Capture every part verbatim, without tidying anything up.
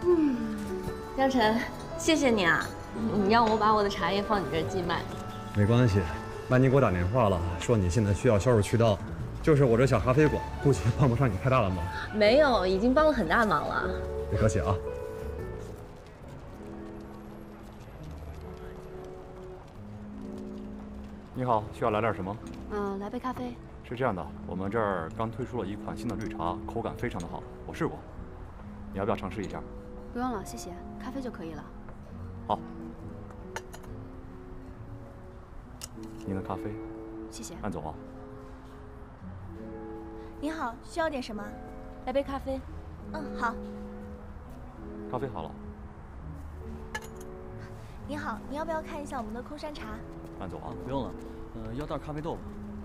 嗯，江晨，谢谢你啊，你让我把我的茶叶放你这儿寄卖。 没关系，曼妮给我打电话了，说你现在需要销售渠道，就是我这小咖啡馆，估计帮不上你太大的忙。 没有，已经帮了很大忙了。 别客气啊。 你好，需要来点什么？ 嗯，来杯咖啡。 是这样的，我们这儿刚推出了一款新的绿茶，口感非常的好，我试过，你要不要尝试一下？ 不用了，谢谢，咖啡就可以了。 好，您的咖啡， 谢谢。 慢走啊。 你好，需要点什么？ 来杯咖啡。 嗯，好。 咖啡好了。 你好，你要不要看一下我们的空山茶？ 慢走啊。 不用了，呃，要袋咖啡豆吧。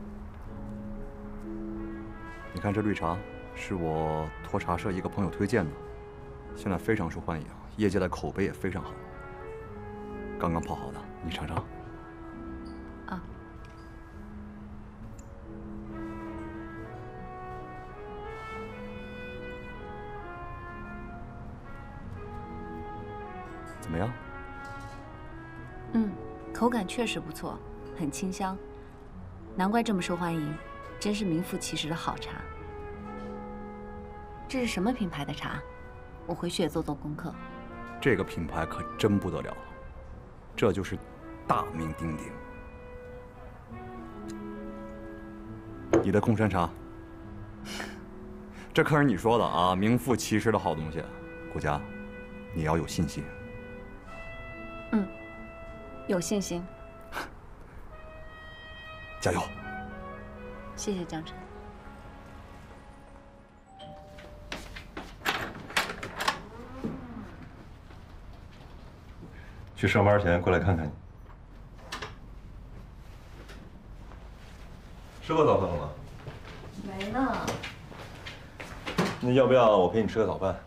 你看这绿茶，是我托茶社一个朋友推荐的，现在非常受欢迎，业界的口碑也非常好。刚刚泡好的，你尝尝。 啊。 怎么样？ 嗯，口感确实不错，很清香，难怪这么受欢迎，真是名副其实的好茶。这是什么品牌的茶？我回去也做做功课。 这个品牌可真不得了，这就是大名鼎鼎。你的空山茶，这可是你说的啊，名副其实的好东西。顾佳，你要有信心。 嗯，有信心。 加油！ 谢谢江晨。 去上班前过来看看你。吃过早饭了吗？ 没呢。 那要不要我陪你吃个早饭？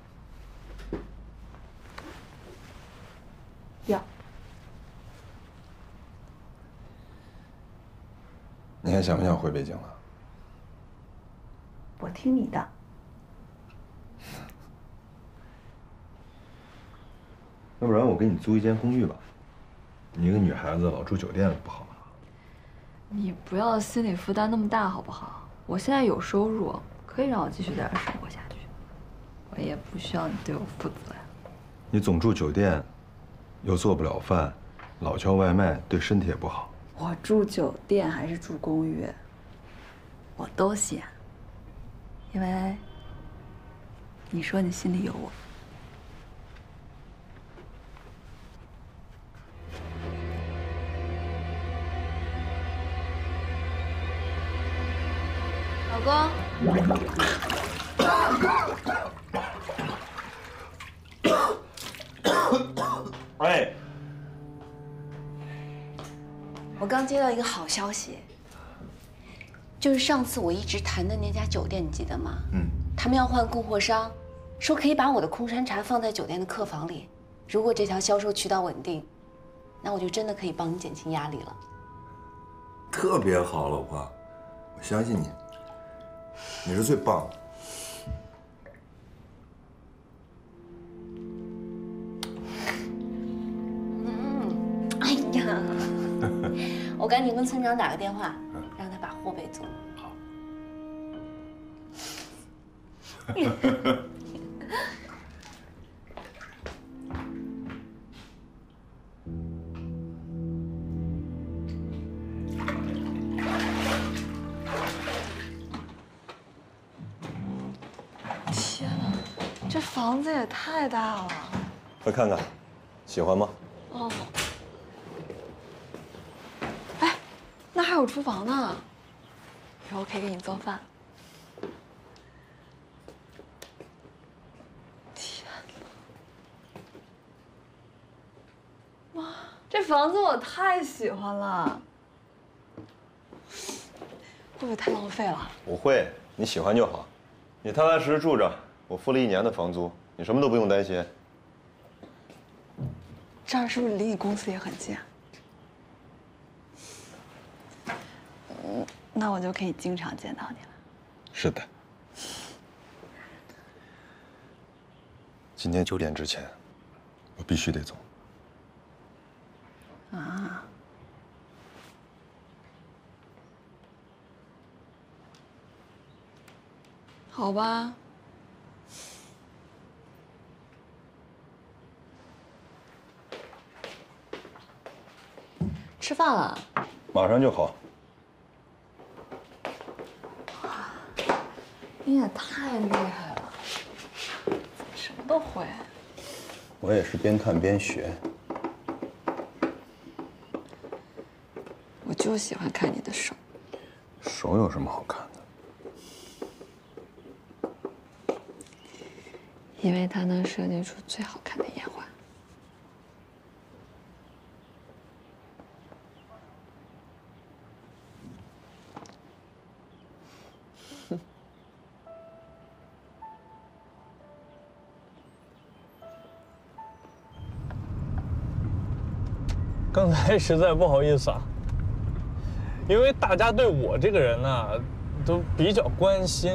要。 你还想不想回北京了？ 我听你的。 要不然我给你租一间公寓吧，你一个女孩子老住酒店不好吗？ 你不要心理负担那么大好不好？我现在有收入，可以让我继续在这生活下去，我也不需要你对我负责呀。 你总住酒店，又做不了饭，老叫外卖，对身体也不好。 我住酒店还是住公寓，我都嫌，因为你说你心里有我。 老公， 哎， 我刚接到一个好消息，就是上次我一直谈的那家酒店，你记得吗？ 嗯， 他们要换供货商，说可以把我的空山茶放在酒店的客房里。如果这条销售渠道稳定，那我就真的可以帮你减轻压力了。 特别好，老婆，我相信你，你是最棒的。 嗯，哎呀，我赶紧跟村长打个电话，让他把货备足。 好。 天哪，这房子也太大了。 快看看，喜欢吗？ 哦。哎，那还有厨房呢，以后可以给你做饭。天哪！哇，这房子我太喜欢了。会不会太浪费了？ 不会，你喜欢就好。你踏踏实实住着，我付了一年的房租，你什么都不用担心。 这儿是不是离你公司也很近啊？嗯，那我就可以经常见到你了。 是的。 今天九点之前，我必须得走。 啊？好吧。 吃饭了？ 马上就好。 你也太厉害了，什么都会。 我也是边看边学。 我就喜欢看你的手。 手有什么好看的？ 因为它能设计出最好看的烟花。 刚才实在不好意思啊，因为大家对我这个人呢，都比较关心，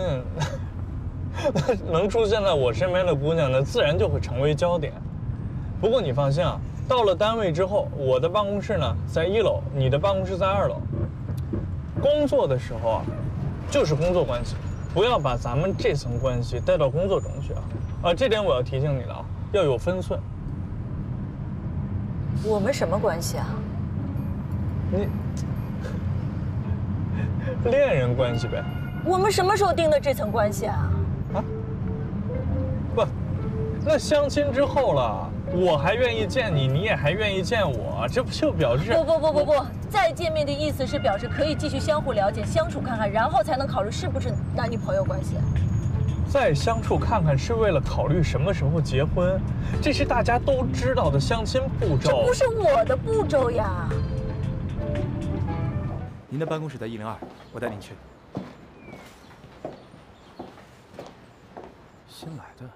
能出现在我身边的姑娘呢，自然就会成为焦点。不过你放心啊，到了单位之后，我的办公室呢在一楼，你的办公室在二楼。工作的时候啊，就是工作关系，不要把咱们这层关系带到工作中去啊！啊，这点我要提醒你了啊，要有分寸。 我们什么关系啊？ 你恋人关系呗。 我们什么时候定的这层关系啊？ 啊？不，那相亲之后了，我还愿意见你，你也还愿意见我，这不就表示…… 不不不不不，再见面的意思是表示可以继续相互了解、相处看看，然后才能考虑是不是男女朋友关系。 再相处看看是为了考虑什么时候结婚，这是大家都知道的相亲步骤。 这不是我的步骤呀。 您的办公室在一零二，我带您去。新来的。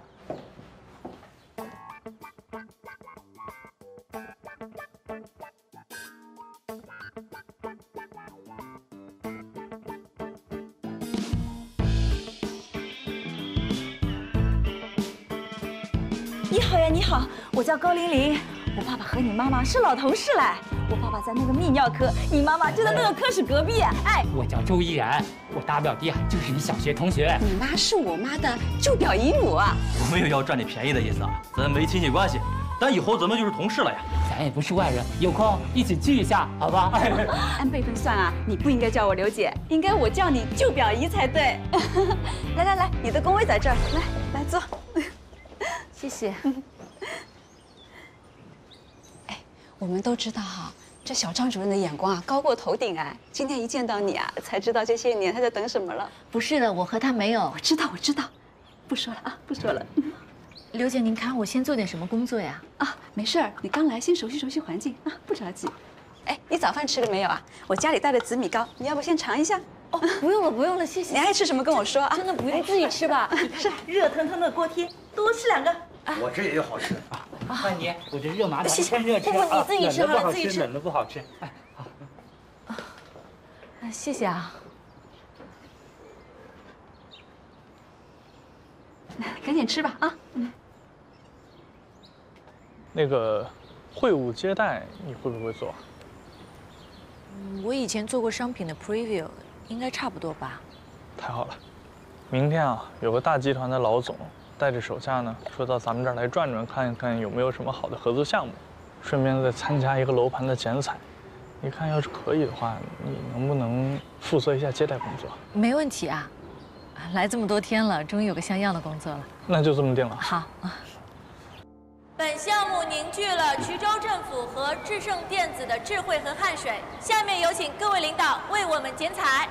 你好呀，你好，我叫高玲玲，我爸爸和你妈妈是老同事嘞。我爸爸在那个泌尿科，你妈妈就在那个科室隔壁。哎， 我叫周依然，我大表弟啊就是你小学同学。 你妈是我妈的舅表姨母啊。 我没有要赚你便宜的意思啊，咱没亲戚关系，但以后咱们就是同事了呀。 咱也不是外人，有空一起聚一下，好吧？ 按辈分算啊，你不应该叫我刘姐，应该我叫你舅表姨才对。来来来，你的工位在这儿，来来坐。 谢谢。 哎，我们都知道哈，这小张主任的眼光啊高过头顶哎。今天一见到你啊，才知道这些年他在等什么了。 不是的，我和他没有。 我知道，我知道，不说了啊，不说了。 刘姐，您看我先做点什么工作呀？ 啊，没事儿，你刚来，先熟悉熟悉环境啊，不着急。哎，你早饭吃了没有啊？我家里带的紫米糕，你要不先尝一下？ 哦，不用了，不用了，谢谢。 你爱吃什么跟我说啊？ 真的不用，自己吃吧。 是热腾腾的锅贴，多吃两个。 我这也有好吃啊！范妮，我这热麻糖趁热吃不不，你自己吃好了，自己吃。 冷的不好吃。哎，好。 啊，谢谢啊。 赶紧吃吧啊！嗯。 那个会务接待你会不会做？ 嗯，我以前做过商品的 preview， 应该差不多吧。 太好了，明天啊，有个大集团的老总带着手下呢，说到咱们这儿来转转，看一看有没有什么好的合作项目，顺便再参加一个楼盘的剪彩。你看，要是可以的话，你能不能负责一下接待工作？ 没问题啊，来这么多天了，终于有个像样的工作了。 那就这么定了。 好啊。 本项目凝聚了衢州政府和智胜电子的智慧和汗水，下面有请各位领导为我们剪彩。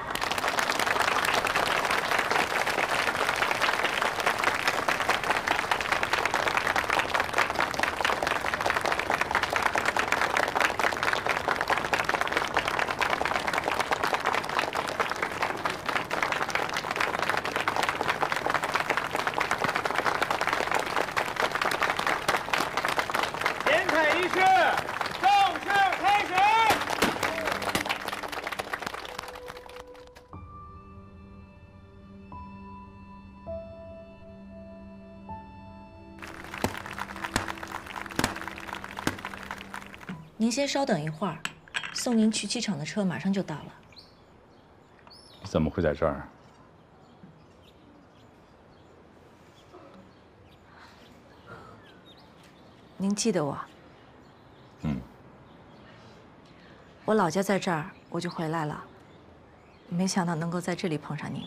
您先稍等一会儿，送您去机场的车马上就到了。 你怎么会在这儿？ 您记得我？ 嗯。 我老家在这儿，我就回来了。没想到能够在这里碰上您。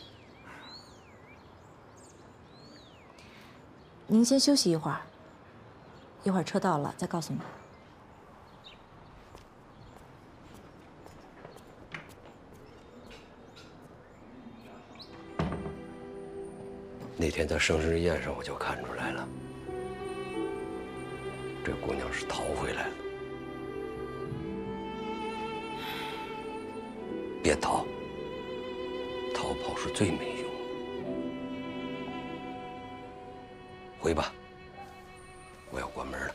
您先休息一会儿，一会儿车到了再告诉你。 那天在生日宴上，我就看出来了，这姑娘是逃回来了。别逃，逃跑是最没用的。回吧，我要关门了。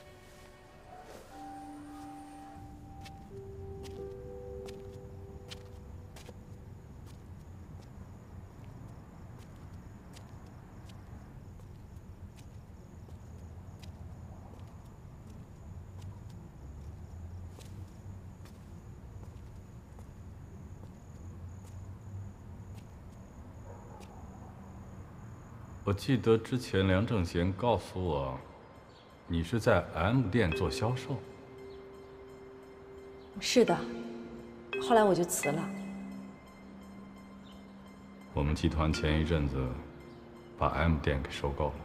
我记得之前梁正贤告诉我，你是在 M 店做销售。 是的，后来我就辞了。 我们集团前一阵子把 M 店给收购了。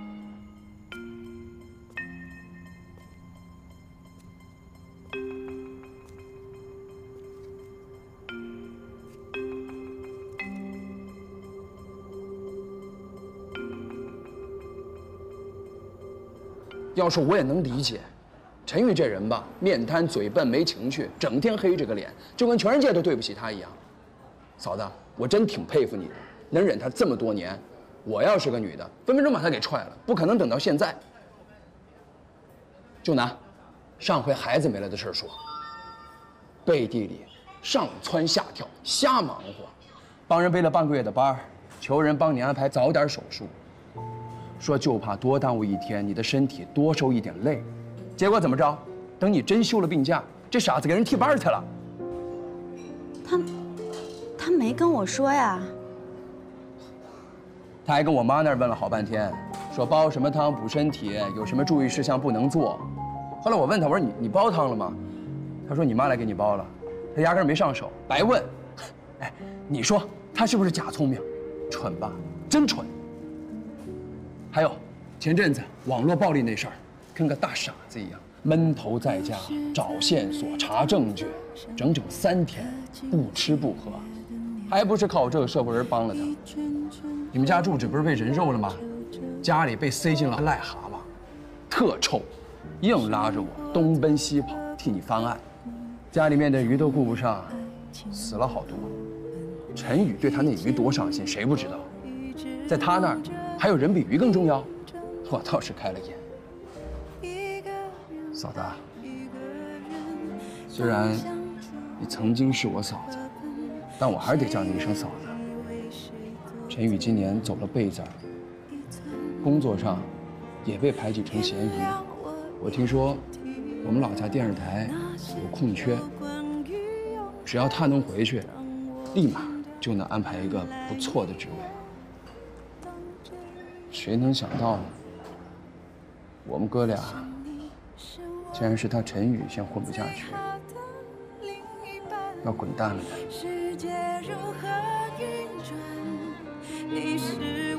要说我也能理解，陈宇这人吧，面瘫嘴笨没情趣，整天黑着个脸，就跟全世界都对不起他一样。嫂子，我真挺佩服你的，能忍他这么多年。我要是个女的，分分钟把他给踹了，不可能等到现在。就拿上回孩子没了的事说，背地里上蹿下跳，瞎忙活，帮人背了半个月的班，求人帮你安排早点手术。 说就怕多耽误一天，你的身体多受一点累，结果怎么着？等你真休了病假，这傻子给人替班去了。 他，他没跟我说呀。 他还跟我妈那儿问了好半天，说煲什么汤补身体，有什么注意事项不能做。后来我问他，我说你你煲汤了吗？他说你妈来给你煲了，他压根没上手，白问。哎，你说他是不是假聪明？蠢吧，真蠢。 还有，前阵子网络暴力那事儿，跟个大傻子一样，闷头在家找线索、查证据，整整三天不吃不喝，还不是靠我这个社会人帮了他。你们家住址不是被人肉了吗？家里被塞进了癞蛤蟆，特臭，硬拉着我东奔西跑替你翻案，家里面的鱼都顾不上，死了好多。陈宇对他那鱼多上心，谁不知道？在他那儿。 还有人比鱼更重要，我倒是开了眼。嫂子，虽然你曾经是我嫂子，但我还是得叫你一声嫂子。陈宇今年走了背字儿，工作上也被排挤成嫌疑。我听说我们老家电视台有空缺，只要他能回去，立马就能安排一个不错的职位。 谁能想到呢？我们哥俩竟然是他陈宇先混不下去，要滚蛋了呢。